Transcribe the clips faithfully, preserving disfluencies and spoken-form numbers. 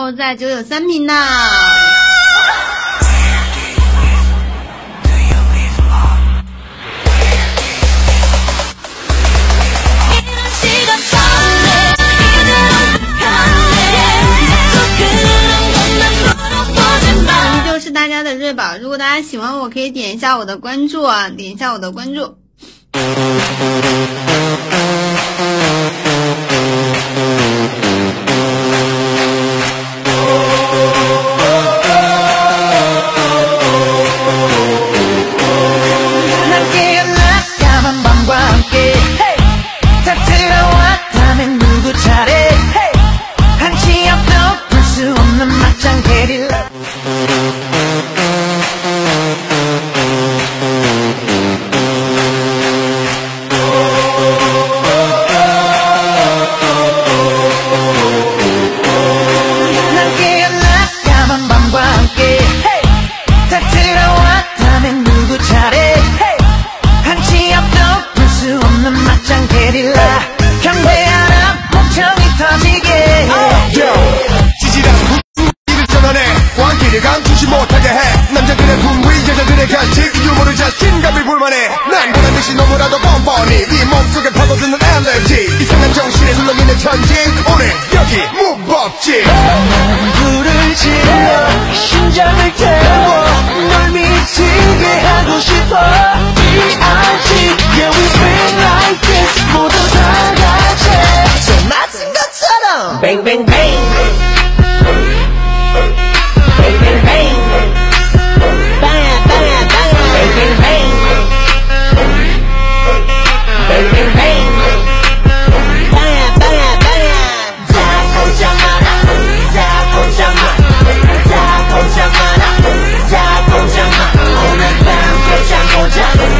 都在九九三频呢。依旧是大家的瑞宝，如果大家喜欢我，可以点一下我的关注啊，点一下我的关注。 감추지 못하게 해 남자들의 분위 여자들의 간식 유머를 자신감이 불만해 난 보란듯이 너무나도 뻔뻔히 네 몸속에 파고드는 알레르기 이상한 정신에 술렁이는 천지 오늘 여기 무법지 불을 질러 심장을 태워 널 미치게 하고 싶어 비 알 지 Yeah we feel like this 모두 다 같이 술 맞은 것처럼 Bang bang bang Bang bang bang Bang bang bang Bang bang bang Bang bang bang Bang bang bang 자 보자 마라 자 보자 마 자 보자 마라 자 보자 마 오늘 밤 보자 보자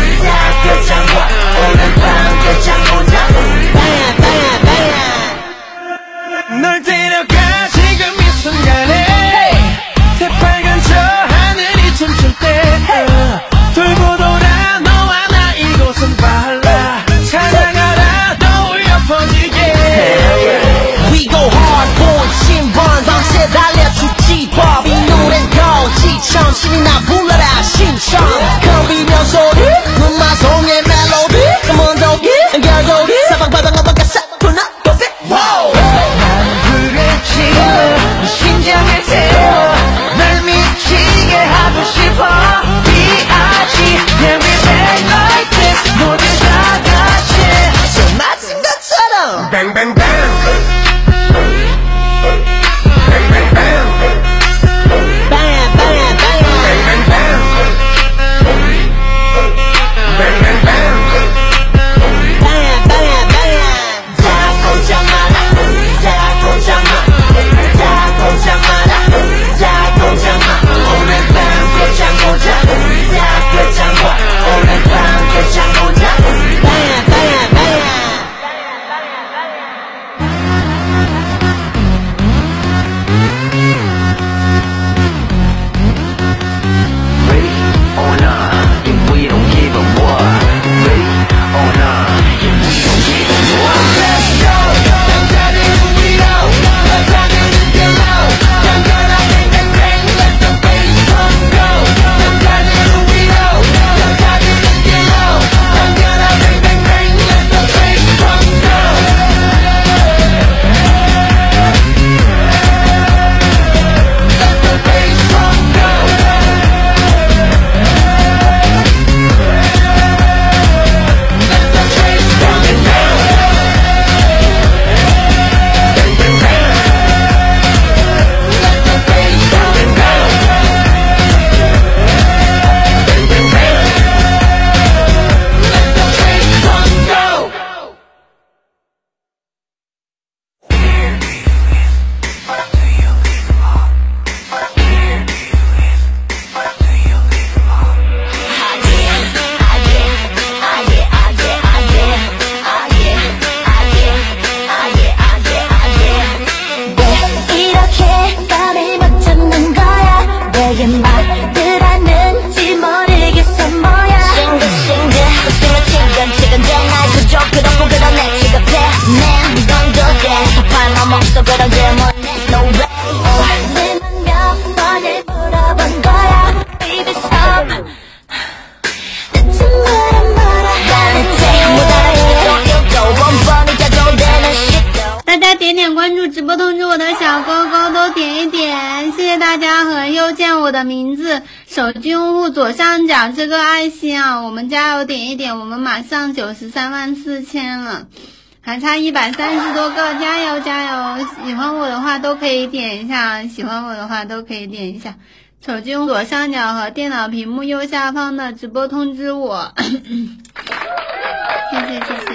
勾勾都点一点，谢谢大家和又见我的名字，手机用户左上角这个爱心啊，我们加油点一点，我们马上九十三万四千了，还差一百三十多个，加油加油！喜欢我的话都可以点一下，喜欢我的话都可以点一下。手机用左上角和电脑屏幕右下方的直播通知我，谢谢谢谢。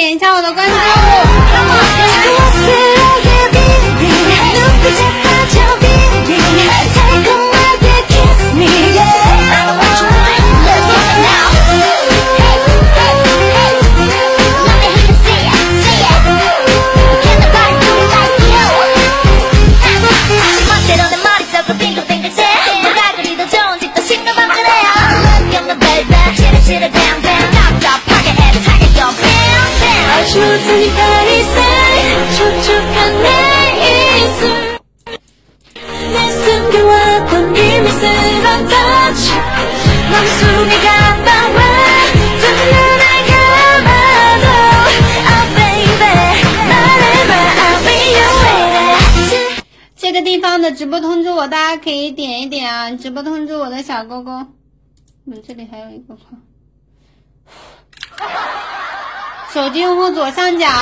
点一下我的关注。这个地方的直播通知我，大家可以点一点啊！直播通知我的小勾勾。我们这里还有一个框。手机用户左上角。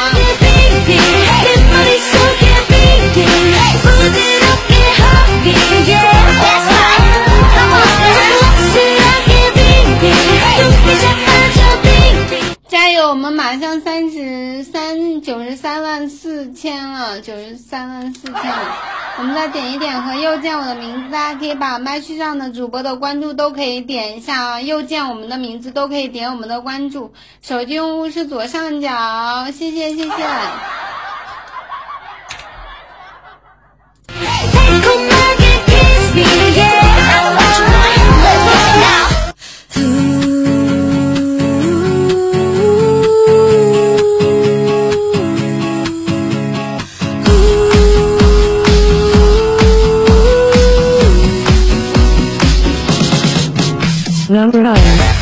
加油！我们马上三十三九十三万四千了，九十三万四千了。我们再点一点和右键我的名字，大家可以把麦序上的主播的关注都可以点一下啊，右键我们的名字都可以点我们的关注。手机用户是左上角，谢谢谢谢。 Number nine.